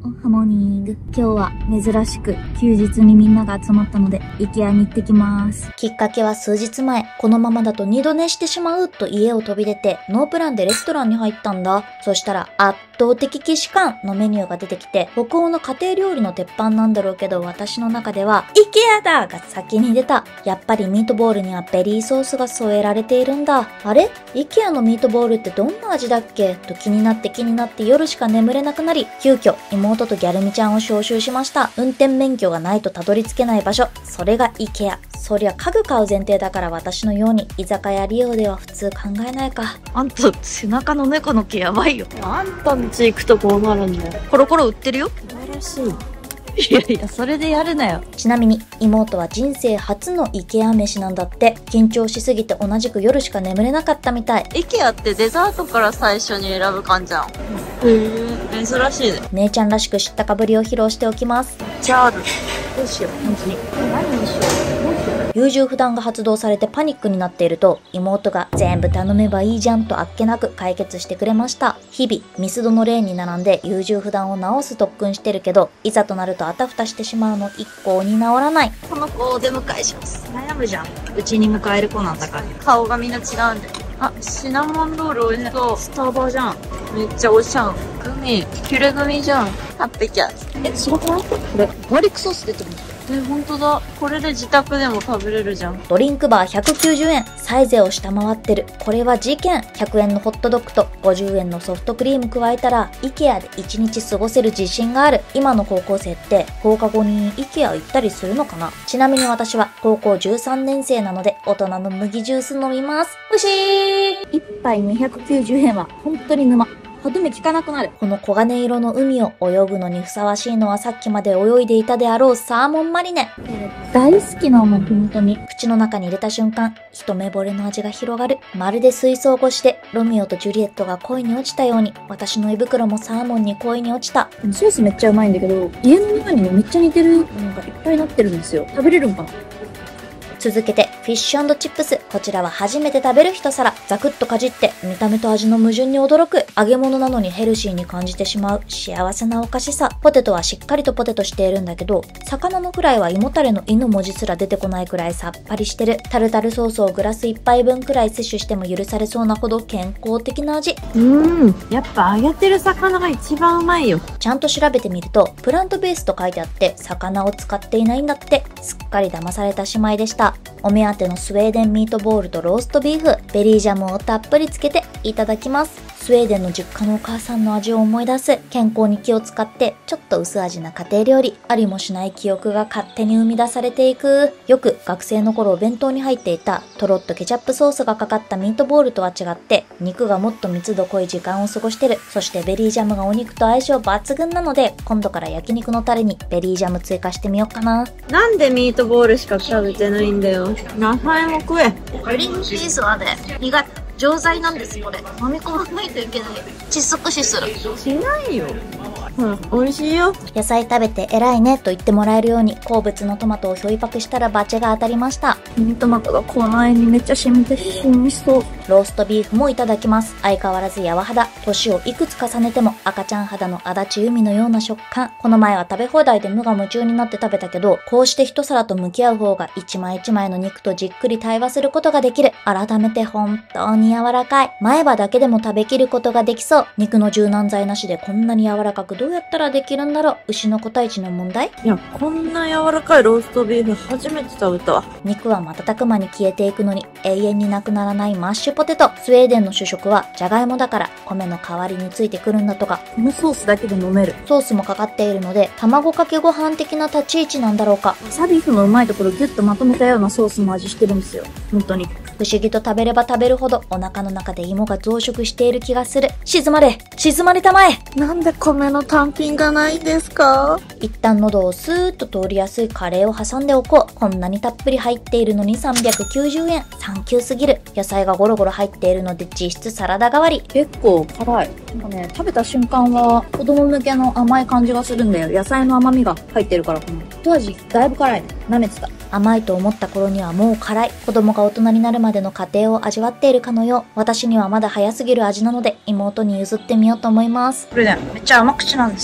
ハモーニング。今日は珍しく休日にみんなが集まったので、IKEA に行ってきます。きっかけは数日前、このままだと二度寝してしまうと家を飛び出て、ノープランでレストランに入ったんだ。そしたら、圧倒的既視感のメニューが出てきて、北欧の家庭料理の鉄板なんだろうけど、私の中では、IKEA だが先に出た。やっぱりミートボールにはベリーソースが添えられているんだ。あれ？ IKEA のミートボールってどんな味だっけと気になって夜しか眠れなくなり、急遽妹とギャルミちゃんを招集しました。運転免許がないとたどり着けない場所。それが IKEA。そりゃ家具買う前提だから私のように居酒屋利用では普通考えないか。 あんた背中の猫の毛やばいよ。あんたの家行くとこうなるんだよ。コロコロ売ってるよ。素晴らしい。いやいや、それでやるなよ。 ちなみに妹は人生初の IKEA 飯なんだって。緊張しすぎて同じく夜しか眠れなかったみたい。 IKEA ってデザートから最初に選ぶ感じじゃん。珍しいね。 姉ちゃんらしく知ったかぶりを披露しておきます。 じゃあどうしよう、本当に。何にしよう。 優柔不断が発動されてパニックになっていると、妹が全部頼めばいいじゃんとあっけなく解決してくれました。日々ミスドのレーンに並んで優柔不断を直す特訓してるけど、いざとなるとあたふたしてしまうの一向に治らない。 この子をお出迎えします。悩むじゃん。うちに迎える子なんだから。顔がみんな違うんで。あ、シナモンロール美味しそう。スタバじゃん。めっちゃ美味しいじゃん。グミ、ピュレグミじゃん。 すごくない？これガーリックソース出てるんですよ。 ほんとだ。これで自宅でも食べれるじゃん。 ドリンクバー190円。サイゼを下回ってる。これは事件。100円のホットドッグと50円のソフトクリーム加えたら、IKEA で1日過ごせる自信がある。今の高校生って放課後に IKEA 行ったりするのかな？ちなみに私は高校13年生なので、大人の麦ジュース飲みます。うしー！1杯290円は本当に沼。歯止め効かなくなる。この黄金色の海を泳ぐのにふさわしいのはさっきまで泳いでいたであろうサーモンマリネ。大好きなの、本当に。口の中に入れた瞬間、一目惚れの味が広がる。まるで水槽越しでロミオとジュリエットが恋に落ちたように、私の胃袋もサーモンに恋に落ちた。ソースめっちゃうまいんだけど、家の中にね、めっちゃ似てるのがいっぱいなってるんですよ。食べれるんかな？続けて、フィッシュ&チップス。こちらは初めて食べる一皿。ザクッとかじって、見た目と味の矛盾に驚く。揚げ物なのにヘルシーに感じてしまう幸せなおかしさ。ポテトはしっかりとポテトしているんだけど、魚のフライは胃もたれの胃の文字すら出てこないくらいさっぱりしてる。タルタルソースをグラス1杯分くらい摂取しても許されそうなほど健康的な味。 やっぱ揚げてる魚が一番うまいよ。 ちゃんと調べてみると、プラントベースと書いてあって、魚を使っていないんだって。すっかり騙された姉妹でした。お目当てのスウェーデンミートボールとローストビーフ、ベリージャムをたっぷりつけていただきます。スウェーデンの実家のお母さんの味を思い出す。健康に気を使ってちょっと薄味な家庭料理。ありもしない記憶が勝手に生み出されていく。よく学生の頃お弁当に入っていたとろっとケチャップソースがかかったミートボールとは違って、肉がもっと密度濃い時間を過ごしてる。そしてベリージャムがお肉と相性抜群なので、今度から焼肉のタレにベリージャム追加してみようかな。 なんでミートボールしか食べてないんだよ。野菜も食え。 グリーンピースはね、錠剤なんです。これ飲み込まないといけない。窒息死する。 しないよ。美味しいよ。 野菜食べて偉いねと言ってもらえるように、好物のトマトをひょいパクしたらバチが当たりました。 ミニトマトが口内にめっちゃ染みてしみそう。 ローストビーフもいただきます。相変わらず柔肌。年をいくつ重ねても赤ちゃん肌の足立由美のような食感。この前は食べ放題で無我夢中になって食べたけど、こうして一皿と向き合う方が一枚一枚の肉とじっくり対話することができる。改めて本当に柔らかい。前歯だけでも食べきることができそう。肉の柔軟剤なしでこんなに柔らかくどうやったらできるんだろう。牛の個体値の問題？ いや、こんな柔らかいローストビーフ初めて食べたわ。 肉は瞬く間に消えていくのに永遠になくならないマッシュポテト。スウェーデンの主食はジャガイモだから米の代わりについてくるんだとか。 このソースだけで飲める。 ソースもかかっているので卵かけご飯的な立ち位置なんだろうか。 わさビーフのうまいところギュッとまとめたようなソースの味してるんですよ。本当に。 不思議と食べれば食べるほどお腹の中で芋が増殖している気がする。静まれたまえ。 なんで米の単品がないんですか？ 一旦喉をスーッと通りやすいカレーを挟んでおこう。こんなにたっぷり入っているのに390円。サンキューすぎる。野菜がゴロゴロ入っているので実質サラダ代わり。 結構辛い。なんかね、食べた瞬間は子供向けの甘い感じがするんだよ。野菜の甘みが入ってるからかな。後味だいぶ辛いね。舐めてた。 甘いと思った頃にはもう辛い。子供が大人になるまでの過程を味わっているかのよう。私にはまだ早すぎる味なので妹に譲ってみようと思います。 これね、めっちゃ甘口なんです。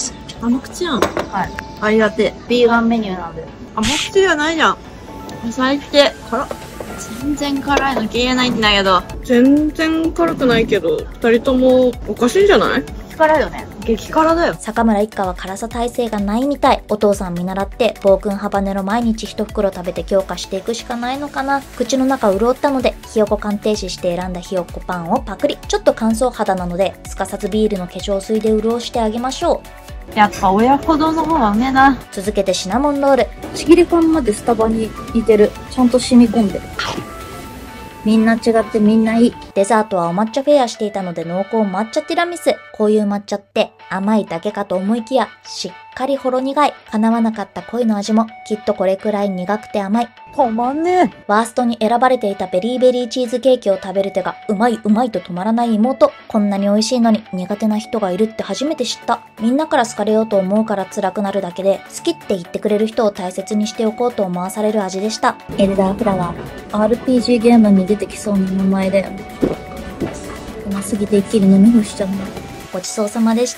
甘口やん。 はい。 ありがてえ。 ビーガンメニューなんで。 甘口じゃないじゃん。最低。辛っ。全然辛いの消えないんだけど。全然辛くないけど、二人ともおかしいんじゃない？ 辛いよね。 激辛だよ。 坂村一家は辛さ耐性がないみたい。お父さん見習って暴君ハバネロ毎日一袋食べて強化していくしかないのかな。口の中潤ったのでひよこ鑑定士して選んだひよこパンをパクリ。ちょっと乾燥肌なのですかさずビールの化粧水で潤してあげましょう。 やっぱ親子丼の方がうめえな。 続けてシナモンロール。 ちぎり感までスタバに似てる。ちゃんと染み込んでる。みんな違ってみんないい。 デザートはお抹茶フェアしていたので濃厚抹茶ティラミス。こういう抹茶って甘いだけかと思いきやしっかりほろ苦い。叶わなかった恋の味もきっとこれくらい苦くて甘い。 止まんねえ。 ワーストに選ばれていたベリーベリーチーズケーキを食べる手がうまいうまいと止まらない妹。こんなに美味しいのに苦手な人がいるって初めて知った。みんなから好かれようと思うから辛くなるだけで、好きって言ってくれる人を大切にしておこうと思わされる味でした。 エルダーフラワー。RPG ゲームに出てきそうな名前だよね。うますぎて一気に飲み干しちゃうな。 ごちそうさまでした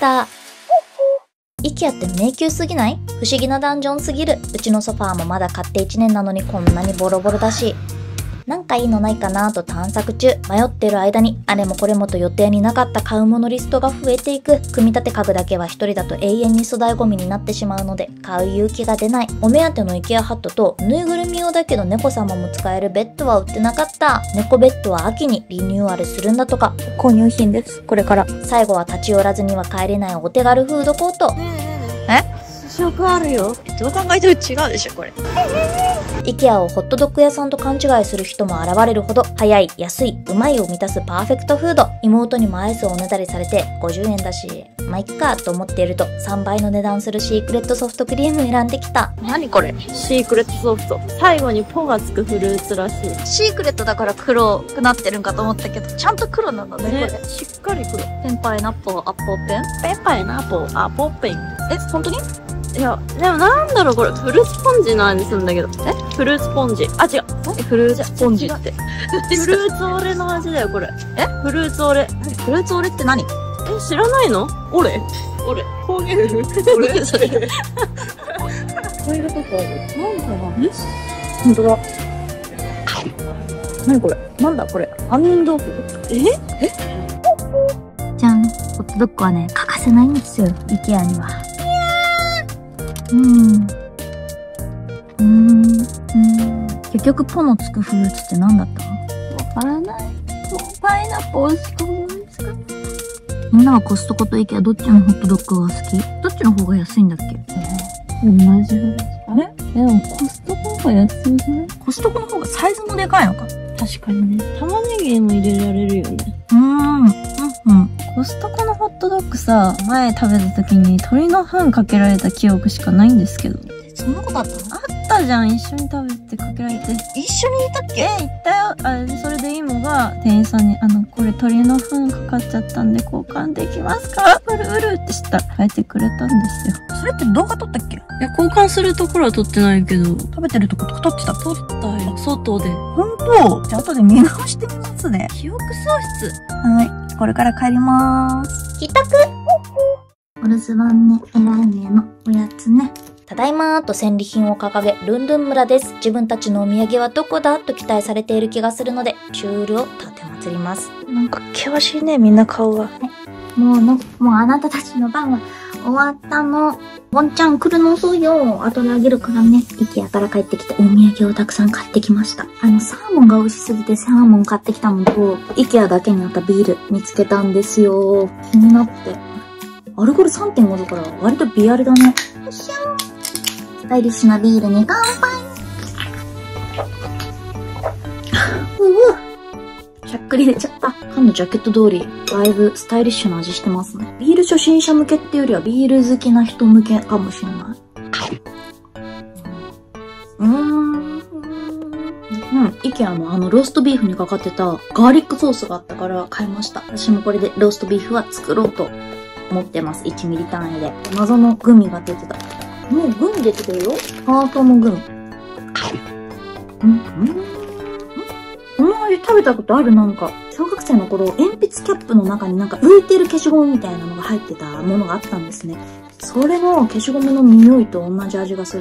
。IKEA って迷宮すぎない？不思議なダンジョンすぎる。うちのソファーもまだ買って1年なのにこんなにボロボロだし。なんかいいのないかなと探索中。迷ってる間にあれもこれもと予定になかった買うものリストが増えていく。組み立て家具だけは一人だと永遠に粗大ゴミになってしまうので買う勇気が出ない。お目当ての IKEA ハットとぬいぐるみ用だけど猫様も使えるベッドは売ってなかった。猫ベッドは秋にリニューアルするんだとか。 購入品です。これから。 最後は立ち寄らずには帰れないお手軽フードコート。 試食あるよ。どう考えても違うでしょ、これ。 IKEA をホットドッグ屋さんと勘違いする人も現れるほど、早い、安い、うまいを満たすパーフェクトフード。妹にもアイスをおねだりされて50円だし、まあ、いっかと思っていると3倍の値段するシークレットソフトクリーム選んできた。 何これ？シークレットソフト。最後にポがつくフルーツらしい。 シークレットだから黒くなってるんかと思ったけど、ちゃんと黒なんだね、これ。 しっかり黒。 ペンパイナッポーアッポーペンペンパイナッポー、アポッペン。 本当に？ いや、でもなんだろうこれ、フルーツポンジの味するんだけど。フルーツポンジ。あ、違う。フルーツポンジって。フルーツオレの味だよ、これ。フルーツオレ。 フルーツオレって何？ 知らないの？オレ方言オレそれ。 こういうことか。なんかな？ほんとだ。何これ？なんだこれ？杏仁豆腐？ じゃん。ホットドッグはね、欠かせないんですよ、IKEA には。結局ポのつくフルーツって何だったの？ わからない。パイナップルしか思いつかない。 みんなはコストコとIKEAどっちのホットドッグが好き？どっちの方が安いんだっけ？ 同じぐらい。あれ？でもコストコの方が安いじゃない？ コストコの方がサイズもでかいのか。 確かにね。玉ねぎも入れられるよね。コストコのホットドッグさ、前食べた時に鶏の糞かけられた記憶しかないんですけど。 そんなことあったの？ あったじゃん、一緒に食べてかけられて。 一緒にいたっけ？ 行ったよ。それでイモが店員さんに、これ鶏の糞かかっちゃったんで交換できますか？うるうるってしたら変えてくれたんですよ。 それって動画撮ったっけ？ いや、交換するところは撮ってないけど。 食べてるとことか撮ってた？ 撮ったよ、外で。 ほんと？じゃあ後で見直してみますね。 記憶喪失。 はい。これから帰りまーす。 帰宅。 お留守番ね、偉いねのおやつね。 ただいまーと戦利品を掲げ、ルンルン村です。自分たちのお土産はどこだと期待されている気がするので、チュールを立てまつります。 なんか険しいね、みんな顔が。 もうあなたたちの番は終わったの。ボンちゃん来るの遅いよ。後であげるからね。IKEAから帰ってきてお土産をたくさん買ってきました。サーモンが美味しすぎてサーモン買ってきたのと、IKEAだけにあったビール見つけたんですよ。気になって。アルコール 3.5 だから割とビアルだね。よっしゃー。スタイリッシュなビールに乾杯。しゃっくり出ちゃった。缶のジャケット通り、だいぶスタイリッシュな味してますね。ビール初心者向けっていうよりはビール好きな人向けかもしれない。IKEA のローストビーフにかかってたガーリックソースがあったから買いました。私もこれでローストビーフは作ろうと思ってます。1ミリ単位で。謎のグミが出てた。もうグミ出てたよ。ハートのグミ。この味食べたことある？なんか、小学生の頃、鉛筆キャップの中になんか浮いてる消しゴムみたいなのが入ってたものがあったんですね。 それの消しゴムの匂いと同じ味がする。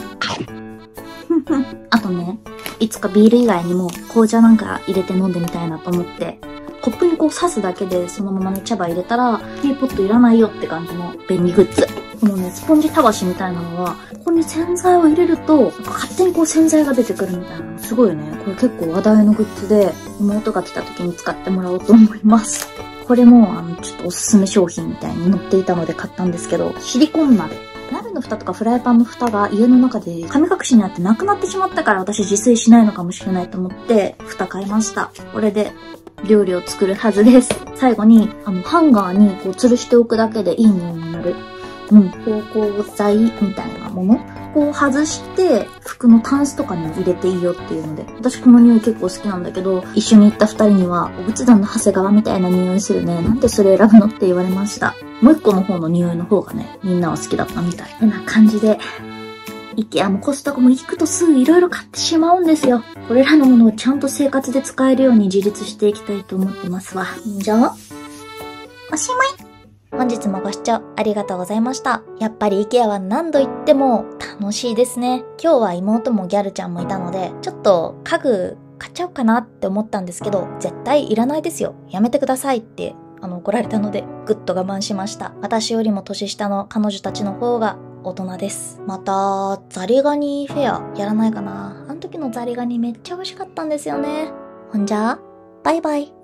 あとね、いつかビール以外にも紅茶なんか入れて飲んでみたいなと思って、コップにこう刺すだけでそのままね茶葉入れたら、ティーポットいらないよって感じの便利グッズ。このね、スポンジたわしみたいなのは、ここに洗剤を入れると、勝手にこう洗剤が出てくるみたいな。すごいよね。これ結構話題のグッズで、妹が来た時に使ってもらおうと思います。これも、ちょっとおすすめ商品みたいに載っていたので買ったんですけど、シリコン鍋。鍋の蓋とかフライパンの蓋が家の中で神隠しになってなくなってしまったから私自炊しないのかもしれないと思って蓋買いました。これで料理を作るはずです。最後にハンガーにこう吊るしておくだけでいい匂いになる芳香剤みたいなものを外して服のタンスとかに入れていいよっていうので、私この匂い結構好きなんだけど、一緒に行った二人にはお仏壇の長谷川みたいな匂いするね、なんでそれ選ぶのって言われました。もう一個の方の匂いの方がね、みんなは好きだったみたい。てな感じでIKEA もコストコも行くとすぐいろいろ買ってしまうんですよ。これらのものをちゃんと生活で使えるように自立していきたいと思ってますわ。じゃあおしまい。 本日もご視聴ありがとうございました。やっぱり IKEA は何度行っても楽しいですね。今日は妹もギャルちゃんもいたので、ちょっと家具買っちゃおうかなって思ったんですけど、絶対いらないですよ。やめてくださいって怒られたので、ぐっと我慢しました。私よりも年下の彼女たちの方が大人です。また、ザリガニフェアやらないかな。あの時のザリガニめっちゃ美味しかったんですよね。ほんじゃ、バイバイ。